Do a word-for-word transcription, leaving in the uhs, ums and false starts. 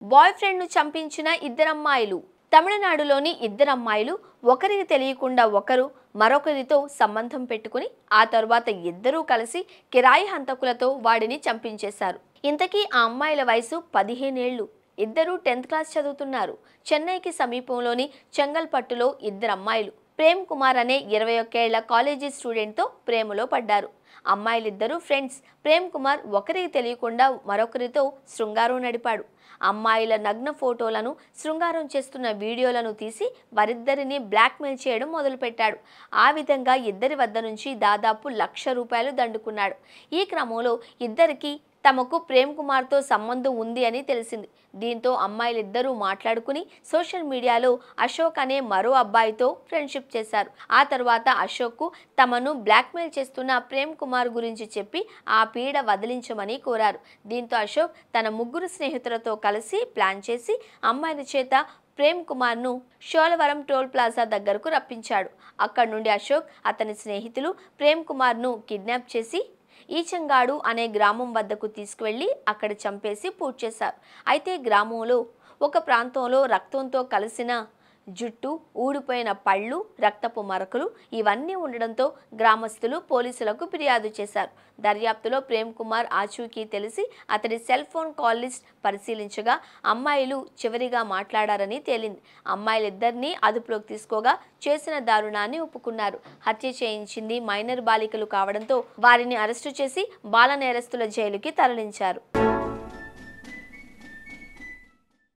Bye ఫ్రెండ్ను చంపించిన ఇద్దరమ్మాయిలు. తమిళనాడులోని ఇద్దరమ్మాయిలు ఒకరికి తెలియకుండా ఒకరు మరొకరితో సంబంధం పెట్టుకుని ఆ తర్వాత ఇద్దరూ కలిసి కిరాయి హంతకులతో వాడిని చంపించేశారు. ఇంతకీ ఆ అమ్మాయిల వయసు పదిహేనేళ్లు. ఇద్దరూ టెన్త్ క్లాస్ చదువుతున్నారు. చెన్నైకి సమీపంలోని చెంగల్పట్టులో ఇద్దరమ్మాయిలు ప్రేమ్ కుమార్ అనే ఇరవై ఒక్కేళ్ల కాలేజీ స్టూడెంట్తో ప్రేమలో పడ్డారు. అమ్మాయిలిద్దరూ ఫ్రెండ్స్. ప్రేమ్ కుమార్ ఒకరికి తెలియకుండా మరొకరితో శృంగారం నడిపాడు. అమ్మాయిల నగ్న ఫోటోలను, శృంగారం చేస్తున్న వీడియోలను తీసి వారిద్దరిని బ్లాక్మెయిల్ చేయడం మొదలుపెట్టాడు. ఆ విధంగా ఇద్దరి వద్ద నుంచి దాదాపు లక్ష రూపాయలు దండుకున్నాడు. ఈ క్రమంలో ఇద్దరికి తమకు ప్రేమ్ కుమార్తో సంబంధం ఉంది అని తెలిసింది. దీంతో అమ్మాయిలిద్దరూ మాట్లాడుకుని సోషల్ మీడియాలో అశోక్ అనే మరో అబ్బాయితో ఫ్రెండ్షిప్ చేశారు. ఆ తర్వాత అశోక్కు తమను బ్లాక్మెయిల్ చేస్తున్న ప్రేమ్ కుమార్ గురించి చెప్పి ఆ పీడ వదిలించమని కోరారు. దీంతో అశోక్ తన ముగ్గురు స్నేహితులతో కలిసి ప్లాన్ చేసి అమ్మాయిల చేత ప్రేమ్ కుమార్ను షోలవరం టోల్ ప్లాజా దగ్గరకు రప్పించాడు. అక్కడి నుండి అశోక్ అతని స్నేహితులు ప్రేమ్ కుమార్ను కిడ్నాప్ చేసి ఈచంగాడు అనే గ్రామం వద్దకు తీసుకువెళ్లి అక్కడ చంపేసి పూడ్చి చేశారు. అయితే గ్రామంలో ఒక ప్రాంతంలో రక్తంతో కలిసిన జుట్టు, ఊడిపోయిన పళ్ళు, రక్తపు మరకలు ఇవన్నీ ఉండడంతో గ్రామస్తులు పోలీసులకు ఫిర్యాదు చేశారు. దర్యాప్తులో ప్రేమ్ కుమార్ ఆచూకీ తెలిసి అతడి సెల్ ఫోన్ కాల్ లిస్ట్ పరిశీలించగా అమ్మాయిలు చివరిగా మాట్లాడారని తేలింది. అమ్మాయిలిద్దరినీ అదుపులోకి తీసుకోగా చేసిన దారుణాన్ని ఒప్పుకున్నారు. హత్య చేయించింది మైనర్ బాలికలు కావడంతో వారిని అరెస్టు చేసి బాల నేరస్తుల జైలుకి తరలించారు.